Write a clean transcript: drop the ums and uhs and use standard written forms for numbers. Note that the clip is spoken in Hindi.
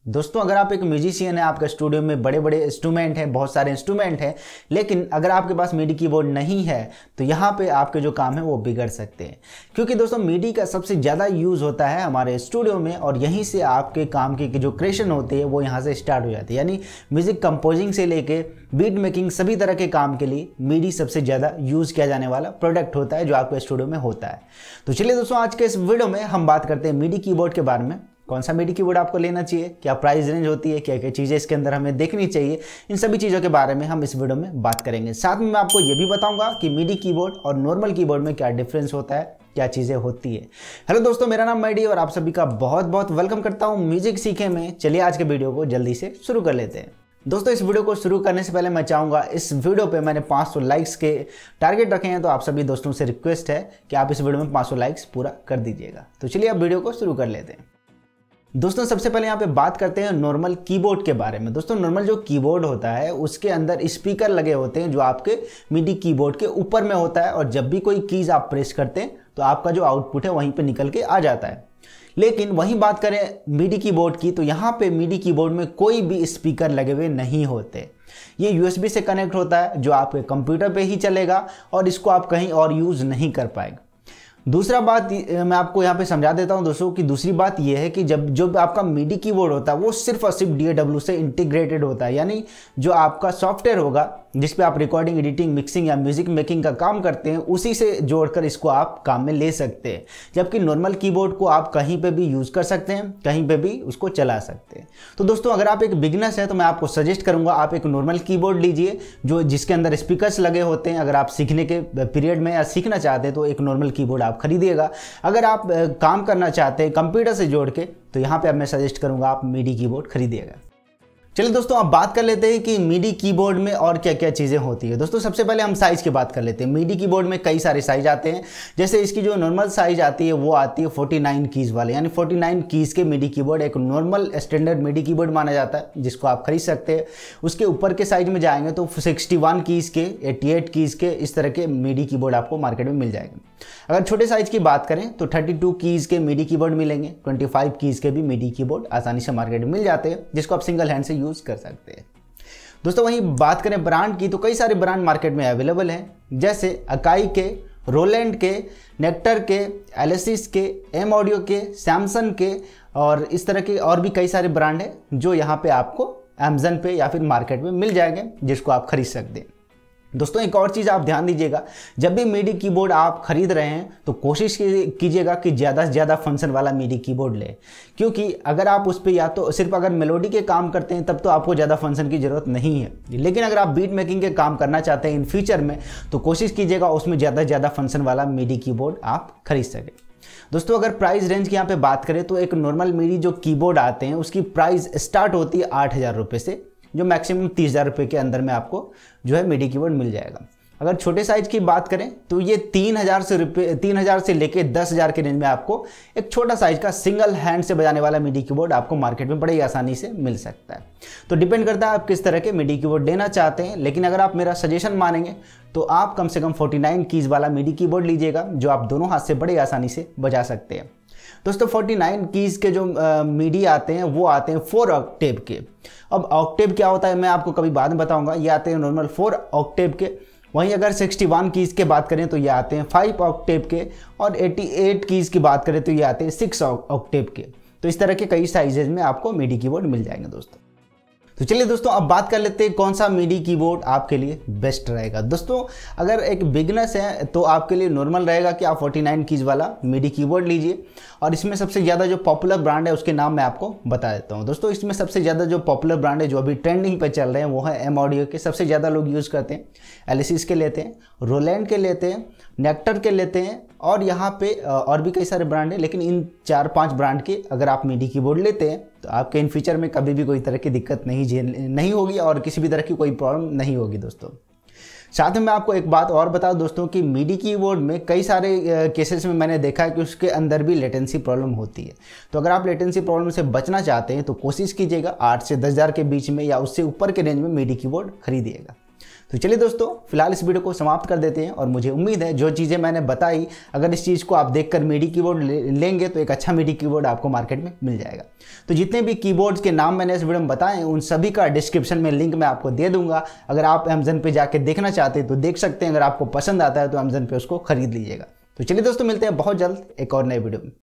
दोस्तों अगर आप एक म्यूजिशियन है, आपका स्टूडियो में बड़े बड़े इंस्ट्रूमेंट हैं, बहुत सारे इंस्ट्रूमेंट हैं, लेकिन अगर आपके पास मिडी कीबोर्ड नहीं है तो यहाँ पे आपके जो काम है वो बिगड़ सकते हैं। क्योंकि दोस्तों मिडी का सबसे ज़्यादा यूज़ होता है हमारे स्टूडियो में और यहीं से आपके काम की जो क्रिएशन होती है वो यहाँ से स्टार्ट हो जाती है। यानी म्यूज़िक कंपोजिंग से लेके बीट मेकिंग सभी तरह के काम के लिए मिडी सबसे ज़्यादा यूज़ किया जाने वाला प्रोडक्ट होता है जो आपके स्टूडियो में होता है। तो चलिए दोस्तों आज के इस वीडियो में हम बात करते हैं मिडी कीबोर्ड के बारे में। कौन सा मिडी कीबोर्ड आपको लेना चाहिए, क्या प्राइस रेंज होती है, क्या क्या चीज़ें इसके अंदर हमें देखनी चाहिए, इन सभी चीज़ों के बारे में हम इस वीडियो में बात करेंगे। साथ में मैं आपको ये भी बताऊंगा कि मिडी कीबोर्ड और नॉर्मल कीबोर्ड में क्या डिफरेंस होता है, क्या चीज़ें होती है। हेलो दोस्तों, मेरा नाम मैडी और आप सभी का बहुत बहुत वेलकम करता हूँ म्यूजिक सीखे में। चलिए आज के वीडियो को जल्दी से शुरू कर लेते हैं। दोस्तों इस वीडियो को शुरू करने से पहले मैं चाहूँगा, इस वीडियो पे मैंने 500 लाइक्स के टारगेट रखे हैं, तो आप सभी दोस्तों से रिक्वेस्ट है कि आप इस वीडियो में 500 लाइक्स पूरा कर दीजिएगा। तो चलिए अब वीडियो को शुरू कर लेते हैं। दोस्तों सबसे पहले यहाँ पे बात करते हैं नॉर्मल कीबोर्ड के बारे में। दोस्तों नॉर्मल जो कीबोर्ड होता है उसके अंदर स्पीकर लगे होते हैं जो आपके मिडी कीबोर्ड के ऊपर में होता है, और जब भी कोई कीज आप प्रेस करते हैं तो आपका जो आउटपुट है वहीं पे निकल के आ जाता है। लेकिन वहीं बात करें मिडी कीबोर्ड की, तो यहाँ पे मिडी कीबोर्ड में कोई भी स्पीकर लगे हुए नहीं होते। ये यूएसबी से कनेक्ट होता है जो आपके कंप्यूटर पे ही चलेगा और इसको आप कहीं और यूज़ नहीं कर पाएंगे। दूसरा बात मैं आपको यहाँ पे समझा देता हूँ दोस्तों कि दूसरी बात ये है कि जब आपका मिडी कीबोर्ड होता है वो सिर्फ और सिर्फ DAW से इंटीग्रेटेड होता है। यानी जो आपका सॉफ्टवेयर होगा जिस पे आप रिकॉर्डिंग, एडिटिंग, मिक्सिंग या म्यूजिक मेकिंग का काम करते हैं उसी से जोड़कर इसको आप काम में ले सकते हैं। जबकि नॉर्मल कीबोर्ड को आप कहीं पे भी यूज़ कर सकते हैं, कहीं पे भी उसको चला सकते हैं। तो दोस्तों अगर आप एक बिगिनर्स हैं तो मैं आपको सजेस्ट करूँगा आप एक नॉर्मल कीबोर्ड लीजिए जिसके अंदर स्पीकर्स लगे होते हैं। अगर आप सीखने के पीरियड में या सीखना चाहते हैं तो एक नॉर्मल कीबोर्ड आप खरीदिएगा। अगर आप काम करना चाहते हैं कंप्यूटर से जोड़ के तो यहाँ पे अब मैं सजेस्ट करूँगा आप मिडी कीबोर्ड खरीदिएगा। चलिए दोस्तों अब बात कर लेते हैं कि मिडी कीबोर्ड में और क्या क्या चीज़ें होती है। दोस्तों सबसे पहले हम साइज़ की बात कर लेते हैं। मिडी कीबोर्ड में कई सारे साइज आते हैं। जैसे इसकी जो नॉर्मल साइज आती है वो आती है 49 कीज़ वाले, यानी 49 कीज़ के मिडी कीबोर्ड एक नॉर्मल स्टैंडर्ड मिडी कीबोर्ड माना जाता है जिसको आप खरीद सकते हैं। उसके ऊपर के साइज में जाएंगे तो 61 कीज़ के, 88 कीज़ के, इस तरह के मिडी कीबोर्ड आपको मार्केट में मिल जाएंगे। अगर छोटे साइज की बात करें तो 32 कीज़ के मिडी कीबोर्ड मिलेंगे, 25 कीज़ के भी मिडी कीबोर्ड आसानी से मार्केट में मिल जाते हैं जिसको आप सिंगल हैंड से यूज़ कर सकते हैं। दोस्तों वहीं बात करें ब्रांड की तो कई सारे ब्रांड मार्केट में अवेलेबल हैं, जैसे अकाई के, रोलैंड के, नेक्टर के, एलिसिस के, एम ऑडियो के, सैमसंग के, और इस तरह के और भी कई सारे ब्रांड हैं जो यहाँ पे आपको अमेजन पे या फिर मार्केट में मिल जाएंगे जिसको आप खरीद सकते हैं। दोस्तों एक और चीज़ आप ध्यान दीजिएगा, जब भी मिडी कीबोर्ड आप खरीद रहे हैं तो कोशिश कीजिएगा कि ज़्यादा से ज़्यादा फंक्शन वाला मिडी कीबोर्ड ले। क्योंकि अगर आप उस पर या तो सिर्फ अगर मेलोडी के काम करते हैं तब तो आपको ज़्यादा फंक्शन की ज़रूरत नहीं है, लेकिन अगर आप बीट मेकिंग के काम करना चाहते हैं इन फ्यूचर में तो कोशिश कीजिएगा उसमें ज़्यादा से ज़्यादा फंक्शन वाला मिडी कीबोर्ड आप खरीद सकें। दोस्तों अगर प्राइस रेंज की यहाँ पे बात करें तो एक नॉर्मल मिडी जो कीबोर्ड आते हैं उसकी प्राइस स्टार्ट होती है 8,000 रुपये से, जो मैक्सिमम 30,000 रुपये के अंदर में आपको जो है मिडी कीबोर्ड मिल जाएगा। अगर छोटे साइज की बात करें तो ये 3,000 से लेके 10,000 के रेंज में आपको एक छोटा साइज का सिंगल हैंड से बजाने वाला मिडी कीबोर्ड आपको मार्केट में बड़े ही आसानी से मिल सकता है। तो डिपेंड करता है आप किस तरह के मिडी कीबोर्ड लेना चाहते हैं, लेकिन अगर आप मेरा सजेशन मानेंगे तो आप कम से कम 49 कीज़ वाला मिडी कीबोर्ड लीजिएगा जो आप दोनों हाथ से बड़े आसानी से बजा सकते हैं। दोस्तों 49 कीज़ के जो मिडी आते हैं वो आते हैं 4 ऑक्टेव के। अब ऑक्टेव क्या होता है मैं आपको कभी बाद में बताऊंगा। ये आते हैं नॉर्मल 4 ऑक्टेव के। वहीं अगर 61 कीज़ के बात करें तो ये आते हैं 5 ऑक्टेव के, और 88 कीज़ की बात करें तो ये आते हैं 6 ऑक्टेव के। तो इस तरह के कई साइजेज में आपको मिडी कीबोर्ड मिल जाएंगे दोस्तों। तो चलिए दोस्तों अब बात कर लेते हैं कौन सा मिडी कीबोर्ड आपके लिए बेस्ट रहेगा। दोस्तों अगर एक बिगनर्स है तो आपके लिए नॉर्मल रहेगा कि आप 49 कीज़ वाला मिडी कीबोर्ड लीजिए, और इसमें सबसे ज़्यादा जो पॉपुलर ब्रांड है उसके नाम मैं आपको बता देता हूँ। दोस्तों इसमें सबसे ज़्यादा जो पॉपुलर ब्रांड है जो अभी ट्रेंडिंग पे चल रहे हैं वो है एम ऑडियो के, सबसे ज़्यादा लोग यूज़ करते हैं। एलिसिस के लेते हैं, रोलैंड के लेते हैं, नेक्टर के लेते हैं, और यहाँ पे और भी कई सारे ब्रांड हैं, लेकिन इन 4-5 ब्रांड के अगर आप मिडी कीबोर्ड लेते हैं तो आपके इन फ्यूचर में कभी भी कोई तरह की दिक्कत नहीं होगी और किसी भी तरह की कोई प्रॉब्लम नहीं होगी दोस्तों। साथ में मैं आपको एक बात और बता दोस्तों कि मिडी कीबोर्ड में कई सारे केसेस में मैंने देखा है कि उसके अंदर भी लेटेंसी प्रॉब्लम होती है। तो अगर आप लेटेंसी प्रॉब्लम से बचना चाहते हैं तो कोशिश कीजिएगा 8 से 10,000 के बीच में या उससे ऊपर के रेंज में मिडी कीबोर्ड खरीदिएगा। तो चलिए दोस्तों, फिलहाल इस वीडियो को समाप्त कर देते हैं और मुझे उम्मीद है जो चीज़ें मैंने बताई, अगर इस चीज़ को आप देखकर मीडी कीबोर्ड लेंगे तो एक अच्छा मीडी कीबोर्ड आपको मार्केट में मिल जाएगा। तो जितने भी कीबोर्ड्स के नाम मैंने इस वीडियो में बताए हैं उन सभी का डिस्क्रिप्शन में लिंक मैं आपको दे दूंगा। अगर आप अमेजन पे जाके देखना चाहते हैं तो देख सकते हैं, अगर आपको पसंद आता है तो अमेजन पे उसको खरीद लीजिएगा। तो चलिए दोस्तों, मिलते हैं बहुत जल्द एक और नए वीडियो में।